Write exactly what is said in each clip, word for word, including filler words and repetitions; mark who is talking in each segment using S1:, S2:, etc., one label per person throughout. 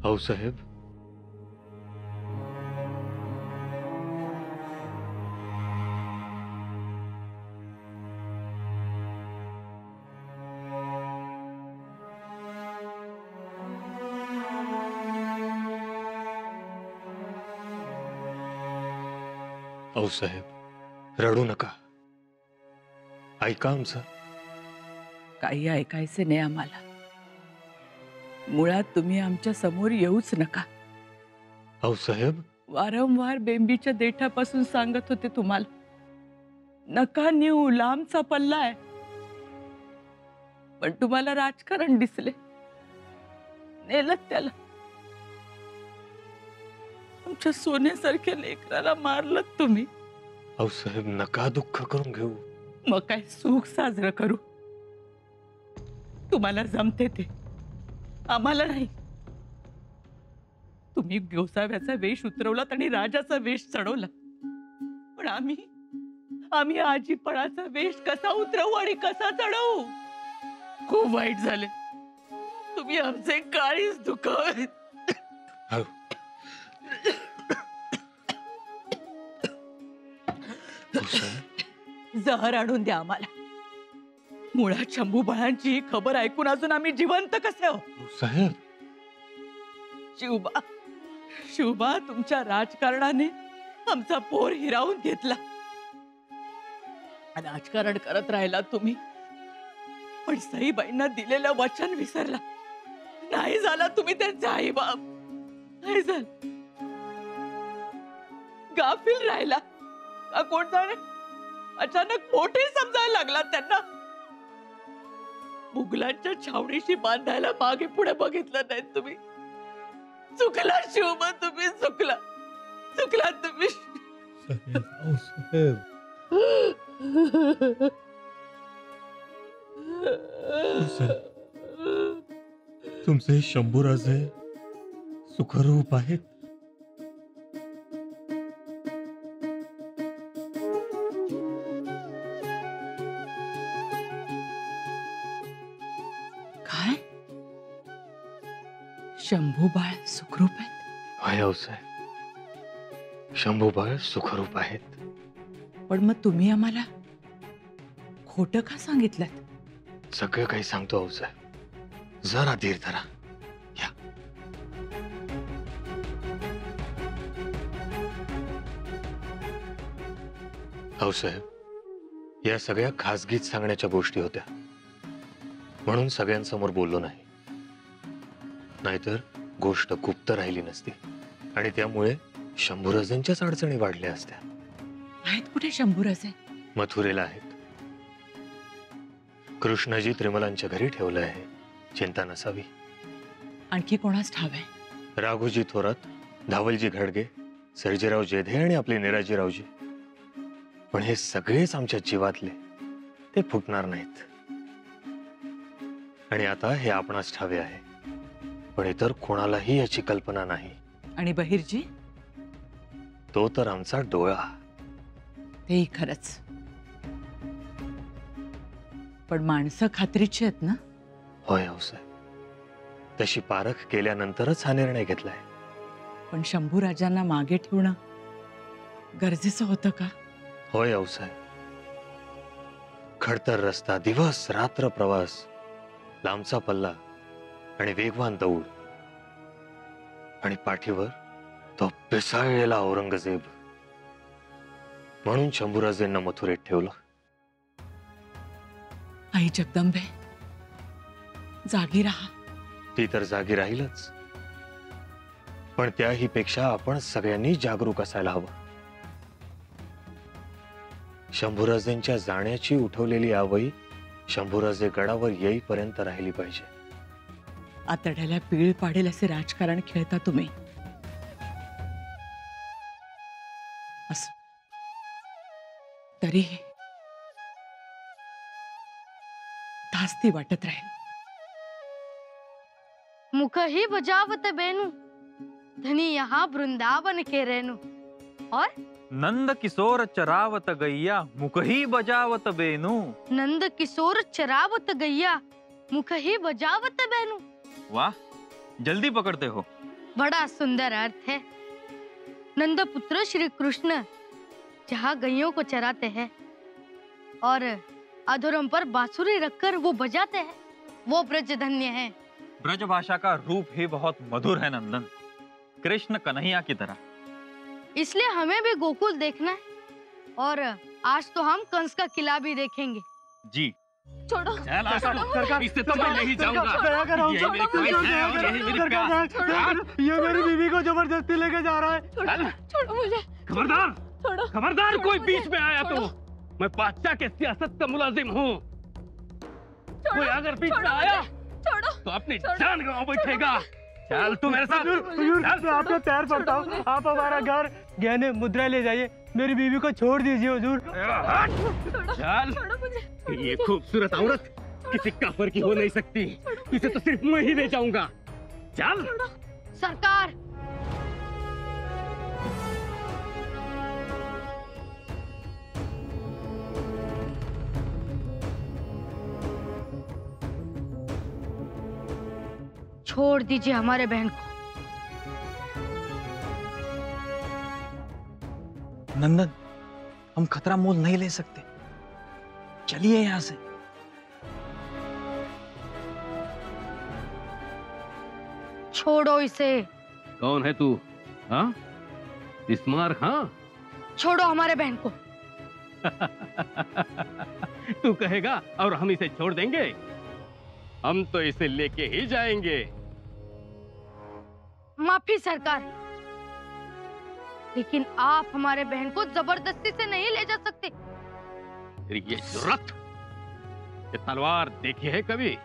S1: आऊसाहेब, आऊसाहेब रडू नका, ऐका आमचं.
S2: काही ऐकायचे नाही आम्हाला. मुळात तुम्ही आमच्या समोर येऊच नका.
S1: आऊसाहेब,
S2: वारंवार बेंबीच्या देठापासून सांगत होते तुम्हाला, नका नेऊ, लांबचा पल्ला आहे. पण तुम्हाला राजकारण दिसले, नेलं त्याला. आमच्या सोन्यासारख्या लेकराला मारलं तुम्ही.
S1: आऊसाहेब नका दुःख करून घेऊ.
S2: मग काय सुख साजरं करू? तुम्हाला जमते ते, आम्हाला नाही. तुम्ही गोसाव्याचा वेश उतरवलात आणि राजाचा वेश चढवला, पण आम्ही आम्ही आजीपणाचा वेश कसा उतरवू आणि कसा चढवू? खूप वाईट झाले. तुम्ही आमचे काळीच दुखवले. जहर आणून द्या आम्हाला. मुळात शंभू बाळांची ही खबर ऐकून अजून आम्ही जिवंत कसे हो?
S1: साहेब,
S2: शिवबा शिवबा तुमच्या राजकारणाने आमचा पोर हिरावून घेतला. राजकारण करत राहिला तुम्ही, पण सईबाईंना दिलेलं वचन विसरला. नाही झाला तुम्ही त्यांचा आई बाप. नाही झालं, गाफील राहिला का कोण जाणे. अचानक मोठे समजायला लागला त्यांना. मुघलांच्या छावणीशी बांधायला मागे पुढे बघितलं नाही तुम्ही. चुकला शिवबा, तुम्ही चुकला चुकला तुम्ही.
S1: तुमचे शंभूराजे सुखरूप आहेत.
S2: काय? शंभूबाळ सुखरूप आहेत?
S1: होय आऊसाहेब, शंभूबाळ सुखरूप आहेत.
S2: पण मग तुम्ही आम्हाला खोटं का सांगितलं?
S1: सगळं काही सांगतो आऊसाहेब, जरा धीर धरा. या आऊसाहेब, या सगळ्या खासगीत सांगण्याच्या गोष्टी होत्या, म्हणून सगळ्यांसमोर बोललो नाही. नाहीतर गोष्ट गुप्त राहिली नसती आणि त्यामुळे शंभूराजांच्याच अडचणी वाढल्या असत्या.
S2: आहेत कुठे शंभूराजे?
S1: मथुरेला आहेत. कृष्णजी त्रिमलांच्या घरी ठेवलं आहे, चिंता नसावी.
S2: आणखी कोणास ठाव आहे?
S1: राघोजी थोरात, धावलजी घडगे, सर्जेराव जेधे आणि आपले निराजीरावजी. पण हे सगळेच आमच्या जीवातले, ते फुटणार नाहीत. आणि आता हे आपणास ठावे आहे, पण इतर कोणालाही याची कल्पना नाही.
S2: आणि बहिर्जी?
S1: तो तर आमचा डोळा.
S2: तेही खरंच. पण माणसं खात्रीची आहेत ना?
S1: होय आऊसाहेब, तशी पारख केल्यानंतरच हा निर्णय घेतलाय.
S2: पण शंभूराजांना मागे ठेवणं गरजेचं होतं का?
S1: होय आऊसाहेब, खडतर रस्ता, दिवस रात्र प्रवास, लांबचा पल्ला आणि वेगवान दौड, आणि पाठीवर तो पिसाळलेला औरंगजेब. म्हणून शंभूराजेंना मथुरेत ठेवलं.
S2: आई जगदंबे, जागी राहा.
S1: ती तर जागी राहीलच, पण त्याही पेक्षा आपण सगळ्यांनी जागरूक असायला हवं. शंभूराजेंच्या जाण्याची उठवलेली आवई शंभूराजे गडावर येईपर्यंत राहिली पाहिजे.
S2: आतड्याला पीळ पाडेल असे राजकारण खेळता तुम्ही. असं तरी धास्ती वाटत राहील.
S3: मुख ही बजावत बेनु, धनी यहाँ वृंदावन के रेनु. और
S4: नंद किशोर चरावत गैया, मुख ही बजावत बेनु.
S3: नंद किशोर चरावत गैया, मुख ही बजावत बेनु.
S4: वाह, जल्दी पकड़ते हो.
S3: बड़ा सुंदर अर्थ है। नंदपुत्र श्री कृष्ण जहाँ गैयों को चराते हैं और अधरों पर बांसुरी रखकर वो बजाते हैं, वो ब्रज धन्य है।
S4: ब्रज भाषा का रूप ही बहुत मधुर है नंदन, कृष्ण कन्हैया की तरह।
S3: इसलिए हमें भी गोकुल देखना है और आज तो हम कंस का किला भी देखेंगे।
S4: जी
S5: छोड़ो
S6: चल आशा,
S5: सरकार,
S6: इससे तो मैं नहीं जाऊंगा।
S5: दया करो,
S6: यही मेरी ख्वाहिश है और यही मेरी प्यास।
S5: ये मेरी बीवी को जबरदस्ती लेके जा रहा है।
S6: चल,
S5: छोड़ो मुझे,
S6: खबरदार
S5: छोड़ो
S6: खबरदार
S5: छोड़ो
S6: कोई
S5: मुझे,
S6: बीच में आया तो
S5: छोड़ो।
S6: मैं बादशाह के सियासत का मुलाजिम हूँ। कोई अगर बीच में
S5: छोड़ो
S6: आया
S5: मुझे, छोड़ो
S6: तो अपनी
S5: छोड़ो,
S6: जान गंवा बैठेगा। चल तू मेरे साथ
S5: हुजूर,
S6: चल।
S5: मैं आपके पैर पड़ता हूँ, आप हमारा घर गहने मुद्रा ले जाइए, मेरी बीवी को छोड़ दीजिए हुजूर।
S6: चल,
S5: छोड़ो मुझे।
S6: ये खूबसूरत औरत किसी काफर की हो नहीं सकती, इसे तो सिर्फ मैं ही ले जाऊंगा। चल
S3: सरकार, छोड़ दीजिए हमारे बहन को।
S4: नंदन, हम खतरा मोल नहीं ले सकते, चलिए यहाँ से।
S3: छोड़ो इसे,
S6: कौन है तू? हाँ इस्मार? हाँ
S3: छोड़ो हमारे बहन को।
S6: तू कहेगा और हम इसे छोड़ देंगे? हम तो इसे लेके ही जाएंगे।
S3: माफी सरकार, लेकिन आप हमारे बहन को जबरदस्ती से नहीं ले जा सकते।
S6: तेरी ये जुर्रत, ये तलवार देखी है कभी?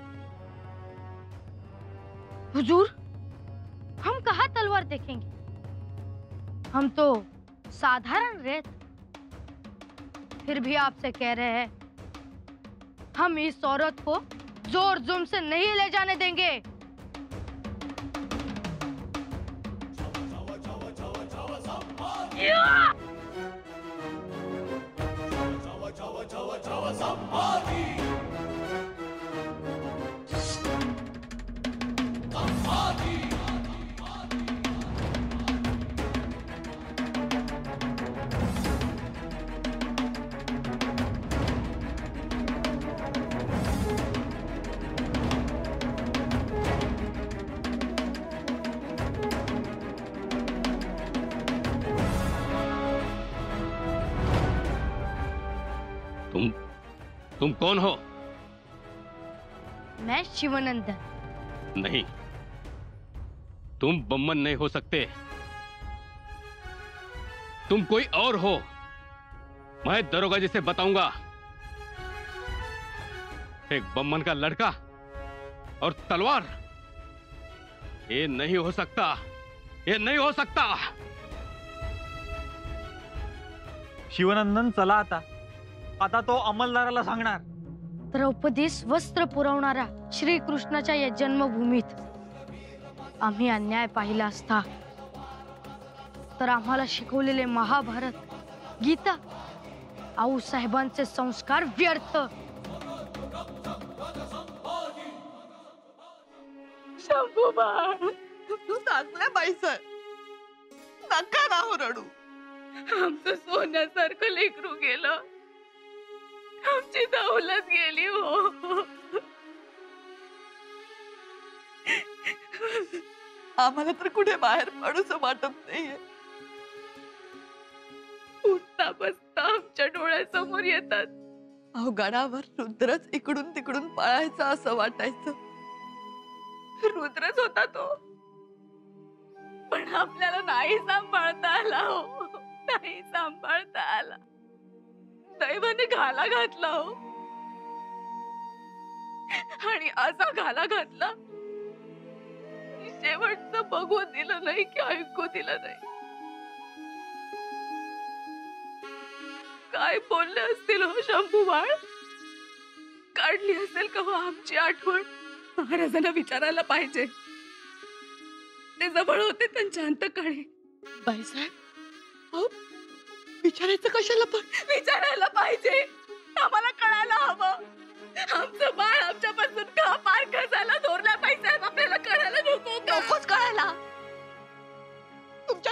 S3: हुजूर, हम कहाँ तलवार देखेंगे, हम तो साधारण रेत। फिर भी आपसे कह रहे हैं, हम इस औरत को जोर जुम से नहीं ले जाने देंगे।
S6: तुम तुम कौन हो?
S3: मैं शिवनंदन।
S6: नहीं, तुम बम्मन नहीं हो सकते, तुम कोई और हो। मैं दरोगा जी से बताऊंगा। एक बम्मन का लड़का और तलवार, ये नहीं हो सकता, ये नहीं हो सकता।
S4: शिवनंदन, चला आता आता तो अंमलदाराला सांगणार।
S3: द्रौपदीस वस्त्र पुरवणारा श्रीकृष्णाच्या या जन्मभूमीत आम्ही अन्याय पाहिला असता तर आम्हाला शिकवलेले महाभारत, गीता, आऊ साहेबांचे संस्कार व्यर्थ।
S2: शंभू बाळ, तू चांगल्या बाईसर, नका ना हो रडू। आमचं सोन्यासारखं लेकरू गेलं, आमची दौलत गेली हो। आम्हाला तर कुठे बाहेर पडूचं वाटत नाहीये। उठता बसता आमच्या डोळ्यासमोर येतात अवघडावर रुद्रच इकडून तिकडून पळायचा असं वाटायचं। रुद्रच होता तो, पण आपल्याला नाही सांभाळता आला हो, नाही सांभाळता आला। दैवाने घाला घातला हो, आणि असा घाला घातला की शेवटचं बघू दिलं नाही की ऐकू दिलं नाही। काय बोलले असतील हो शंभू बाळ, काढली असेल का हो आमची आठवण? महाराजांना विचारायला पाहिजे, ते जवळ होते त्यांच्या अंतकाळी। बाईसाहेब, अहो विचारायचं कशाला? पण विचारायला पाहिजे, आम्हाला कळायला हवं। आमचं बाळ आमच्यापासून का पार झाला थोरल्या बाईसाहेब, आपल्याला कळायला नको का? नकोच कळायला,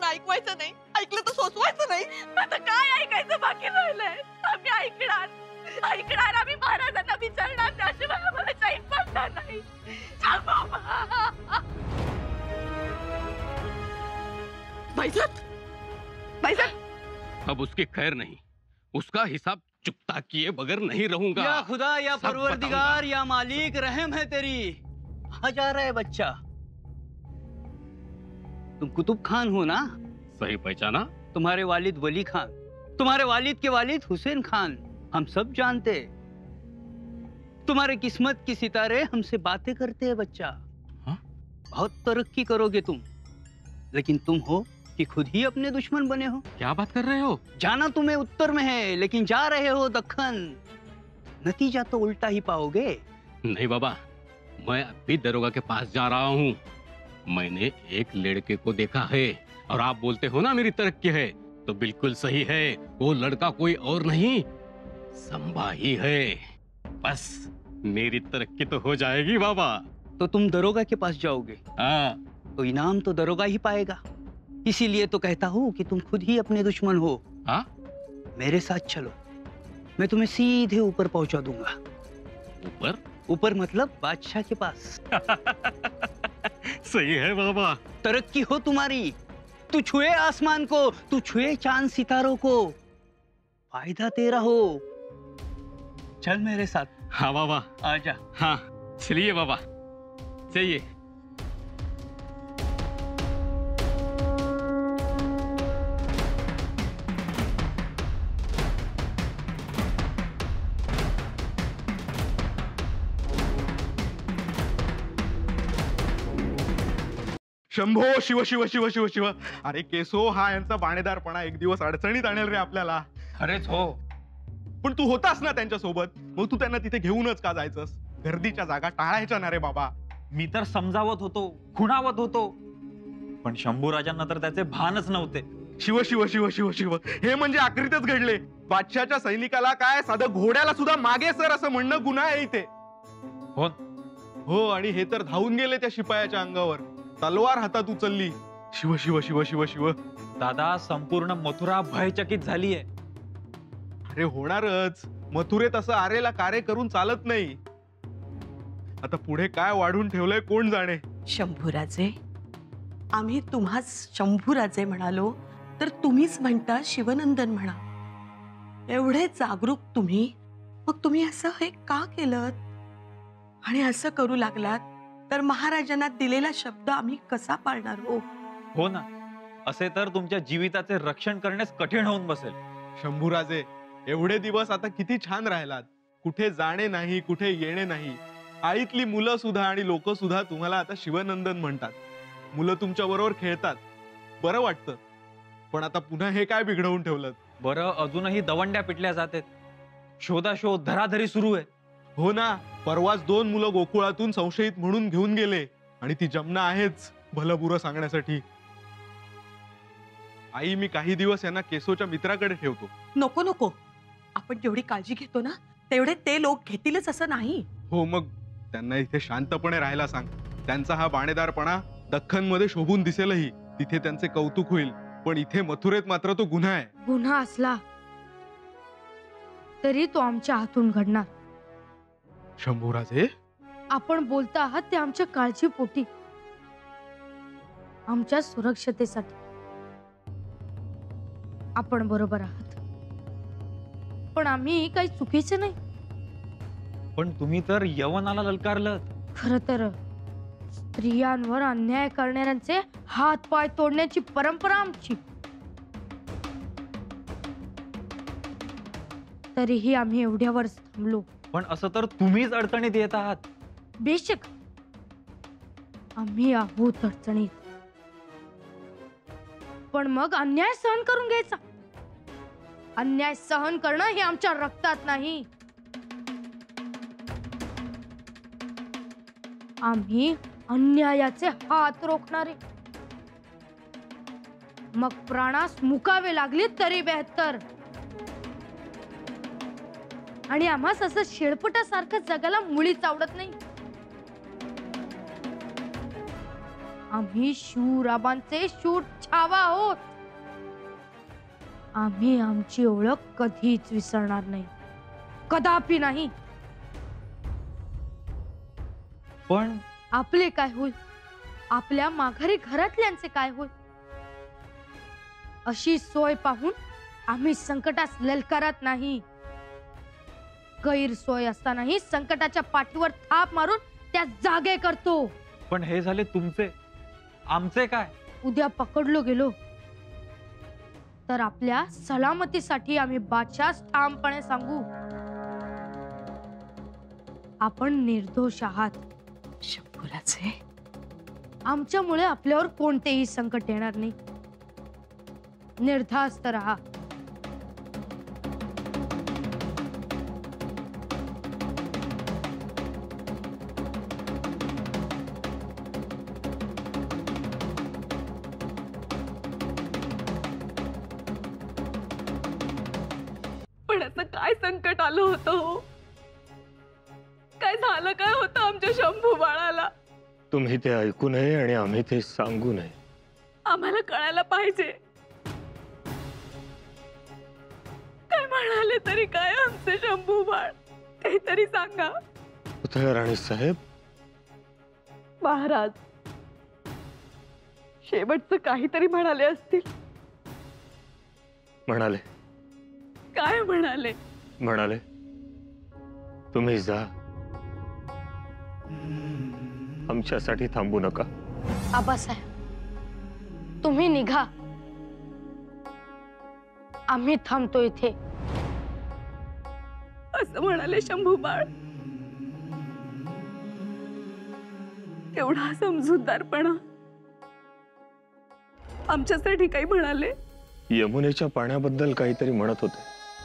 S7: ना ऐकवायचं नाही, ऐकलं तर सोसवायचं नाही.
S2: आता काय ऐकायचं बाकी राहिलंय? आम्ही ऐकणार ऐकणार आम्ही महाराजांना विचारणार, त्याशिवाय आम्हाला चैन पडणार नाही.
S7: बाईजात, बाईजात,
S6: अब उसकी खैर नहीं, उसका हिसाब चुकता किए बगैर नहीं रहूंगा.
S8: या खुदा, या
S6: सब
S8: परवरदिगार, या मालिक, रहम है तेरी. कहाँ जा रहा है बच्चा? तुम कुतुब खान हो ना?
S6: सही पहचाना.
S8: तुम्हारे वालिद वली खान, तुम्हारे वालिद के वालिद हुसैन खान, हम सब जानते. तुम्हारे किस्मत की सितारे हमसे बातें करते हैं बच्चा.
S6: हाँ?
S8: बहुत तरक्की करोगे तुम, लेकिन तुम हो कि खुद ही अपने दुश्मन बने हो.
S6: क्या बात कर रहे हो?
S8: जाना तुम्हें उत्तर में है, लेकिन जा रहे हो दक्खन. नतीजा तो उल्टा ही पाओगे.
S6: नहीं बाबा, मैं अभी दरोगा के पास जा रहा हूँ. मैंने एक लड़के को देखा है और आप बोलते हो ना मेरी तरक्की है, तो बिल्कुल सही है. वो लड़का कोई और नहीं, संभा ही है. बस मेरी तरक्की तो हो जाएगी बाबा.
S8: तो तुम दरोगा के पास जाओगे,
S6: हाँ.
S8: तो इनाम तो दरोगा ही पाएगा. इसीलिए तो कहता हूँ कि तुम खुद ही अपने दुश्मन हो.
S6: हाँ?
S8: मेरे साथ चलो, मैं तुम्हें सीधे ऊपर पहुंचा दूंगा.
S6: ऊपर?
S8: ऊपर मतलब बादशाह के पास.
S6: सही है बाबा.
S8: तरक्की हो तुम्हारी. तू छुए आसमान को, तू छुए चांद सितारों को, फायदा तेरा हो. चल मेरे साथ.
S6: हाँ बाबा.
S8: आजा.
S6: हाँ चलिए बाबा, चलिए.
S9: शंभो शिव शिव शिव शिव शिव. अरे केसो, हा यांचा बाणेदारपणा एक दिवस अडचणीत आणेल रे आपल्याला.
S4: खरेच हो.
S9: पण तू होतास ना त्यांच्या सोबत, मग तू त्यांना तिथे घेऊनच का जायचंस? गर्दीच्या जागा टाळायच्या ना रे बाबा.
S4: मी तर समजावत होतो, खुणावत होतो, पण शंभूराजांना तर त्याचे भानच नव्हते.
S9: शिव शिव शिव शिव शिव. हे म्हणजे आकृतीच घडले. बादशाच्या सैनिकाला काय, साधं घोड्याला सुद्धा मागे सर असं म्हणणं गुन्हा आहे इथे.
S4: हो
S9: हो, आणि हे तर धावून गेले त्या शिपायाच्या अंगावर, तलवार हातात उचलली. शिव शिव शिव शिव शिव.
S4: दादा, संपूर्ण मथुरा भयचकित झालीये.
S9: अरे होणारच. मथुरेत असं आरेला कार्य करून चालत नाही. आता पुढे काय वाढून ठेवलंय कोण जाणे.
S7: शंभूराजे, आम्ही तुम्हाच शंभूराजे म्हणालो तर तुम्हीच म्हणता शिवनंदन म्हणा. एवढे जागरूक तुम्ही, मग तुम्ही असं हे का केलं? आणि असं करू लागलात तर महाराजांना दिलेला शब्द आम्ही कसा पाळणार हो?
S4: हो ना, असे तर तुमच्या जीविताचे रक्षण करण्यास कठीण होऊन बसेल.
S9: शंभूराजे, एवढे दिवस आता किती छान राहिलात. कुठे जाणे नाही, कुठे येणे नाही. आईतली मुलं सुद्धा आणि लोक सुद्धा तुम्हाला आता शिवनंदन म्हणतात. मुलं तुमच्या बरोबर खेळतात, बरं वाटतं. पण आता पुन्हा हे काय बिघडवून ठेवलं?
S4: बरं, अजूनही दवंड्या पिटल्या जातात, शोधाशोध धराधरी सुरू आहे.
S9: हो ना, परवाच दोन मुलं गोकुळातून संशयित म्हणून घेऊन गेले, आणि ती जमना आहेच भलं बुरं सांगण्यासाठी. आई, मी काही दिवस यांना केसोच्या मित्राकडे ठेवतो.
S7: नको नको, आपण जेवढी काळजी घेतो ना तेवढे ते लोक घेतीलच असं नाही.
S9: हो, मग त्यांना इथे शांतपणे राहायला सांग. त्यांचा हा बाणेदारपणा दख्खन मध्ये शोभून दिसेलही, तिथे त्यांचे कौतुक होईल. पण इथे मथुरेत मात्र तो गुन्हा आहे.
S3: गुन्हा असला तरी तो आमच्या हातून घडणार.
S9: शंभूराजे,
S3: आपण बोलता आहात ते आमच्या काळजीपोटी, आमच्या सुरक्षतेसाठी. आपण बरोबर आहात, पण आम्ही काही चुकीचे नाही.
S4: पण तुम्ही तर यवनाला ललकारलं.
S3: खर तर स्त्रियांवर अन्याय करणाऱ्यांचे हात पाय तोडण्याची परंपरा आमची. तरीही आम्ही एवढ्यावर थांबलो.
S4: पण असं तर तुम्हीच अडचणीत येत आहात.
S3: बेशक आम्ही आहोत अडचणीत, पण मग अन्याय सहन करून घ्यायचा. अन्याय सहन करणं हे आमच्या रक्तात नाही. आम्ही अन्यायाचे हात रोखणारे. मग प्राणास मुकावे लागले तरी बेहत्तर. आणि आम्हास असं शेळपटासारखं जगाला मुळीच आवडत नाही. आम्ही शिवराबांचे शूट छावा आहोत. आम्ही आमची ओळख कधीच विसरणार नाही, कदापि नाही.
S4: पण
S3: आपले काय होईल, आपल्या माघारी घरातल्यांचे काय होईल, अशी सोय पाहून आम्ही संकटास ललकारत नाही. गैरसोय असतानाही संकटाच्या पाठीवर थाप मारून त्या जागे करतो.
S4: पण हे झाले तुमचे, आमचे काय?
S3: उद्या पकडलो गेलो तर आपल्या सलामतीसाठी आम्ही बादशास ठामपणे सांगू, आपण निर्दोष आहात.
S2: शंभूराजे,
S3: आमच्यामुळे आपल्यावर कोणतेही संकट येणार नाही. निर्धास्त राहा.
S2: पण असं काय संकट आलं होतं हो? काय झालं काय होतं आमच्या शंभू बाळाला?
S1: तुम्ही ते ऐकू नये आणि आम्ही ते सांगू नये.
S2: आम्हाला कळायला पाहिजे. काय म्हणाले तरी काय आमचे शंभू बाळ, काहीतरी सांगा.
S1: पुतळा राणी साहेब,
S2: महाराज शेवटचं काहीतरी म्हणाले असतील.
S1: म्हणाले
S2: काय म्हणाले?
S1: म्हणाले तुम्ही जा, आमच्यासाठी थांबू नका.
S3: आबासाहेब, तुम्ही निघा, आम्ही थांबतो इथे.
S2: असं म्हणाले शंभू बाळ? एवढा समजूतदारपणा आमच्यासाठी काही म्हणाले?
S1: यमुनेच्या पाण्याबद्दल काहीतरी म्हणत होते,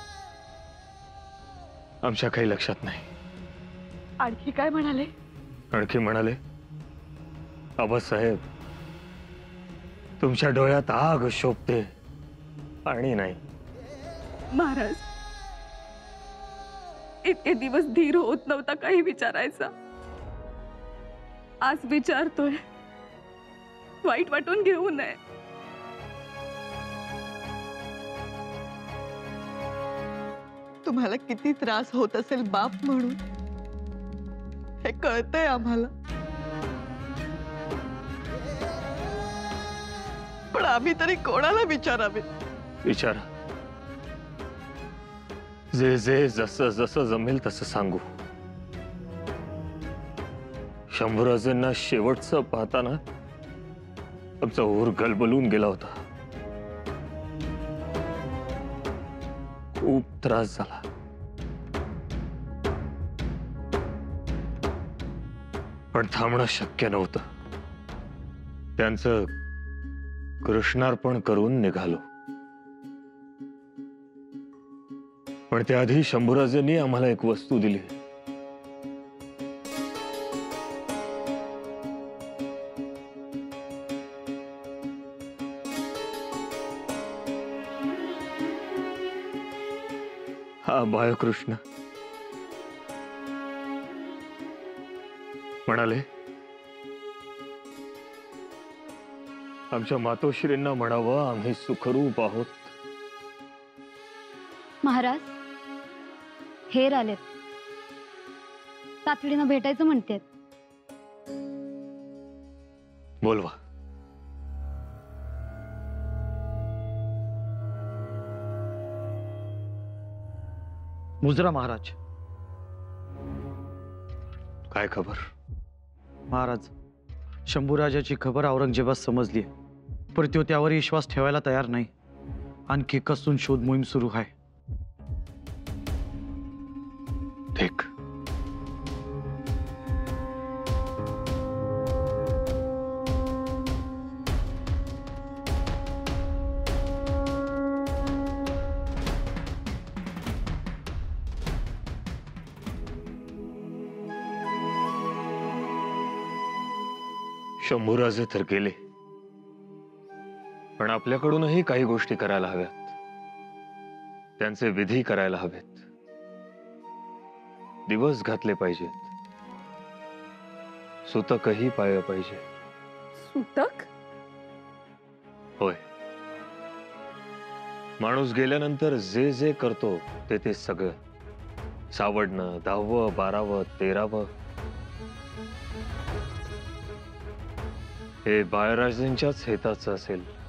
S1: आमच्या काही लक्षात नाही.
S2: आणखी काय म्हणाले?
S1: आणखी म्हणाले, आबासाहेब तुमच्या डोळ्यात आग शोभते आणि नाही.
S2: महाराज, इतके दिवस धीर होत नव्हता काही विचारायचा, आज विचारतोय. वाईट वाटून घेऊ नये. तुम्हाला किती त्रास होत असेल बाप म्हणून, हे कळतंय आम्हाला. पण आम्ही तरी कोणाला विचारावे?
S1: विचारा, जे जे जसं जसं जमेल तसं सांगू. शंभूराजेंना शेवटचं पाहताना आमचा ऊर गलबलून गेला होता. खूप त्रास झाला. पण थांबणं शक्य नव्हतं. त्यांचं कृष्णार्पण करून निघालो. पण त्याआधी शंभूराजेंनी आम्हाला एक वस्तू दिली. हा बाळकृष्ण. म्हणाले, आमच्या मातोश्रींना म्हणावं आम्ही सुखरूप आहोत.
S10: महाराज, हेर आलेत, तातडीनं भेटायचं म्हणतात.
S1: बोलवा.
S4: मुजरा महाराज.
S1: काय खबर?
S4: महाराज, शंभूराजाची खबर औरंगजेबास समजली, पण तो त्यावर विश्वास ठेवायला तयार नाही. आणखी कसून शोध मोहीम सुरू आहे.
S1: ठीक. शंभूराजे तर गेले, पण आपल्याकडूनही काही गोष्टी करायला हव्यात. त्यांचे विधी करायला हवेत. दिवस घातले पाहिजेत. सुतकही पाळलं पाहिजे.
S11: सूतक?
S1: होय. माणूस गेल्यानंतर जे जे करतो ते ते सगळं सावडणं, दहावं, बारावं, तेरावं, हे बाळराजेंच्याच हिताचं असेल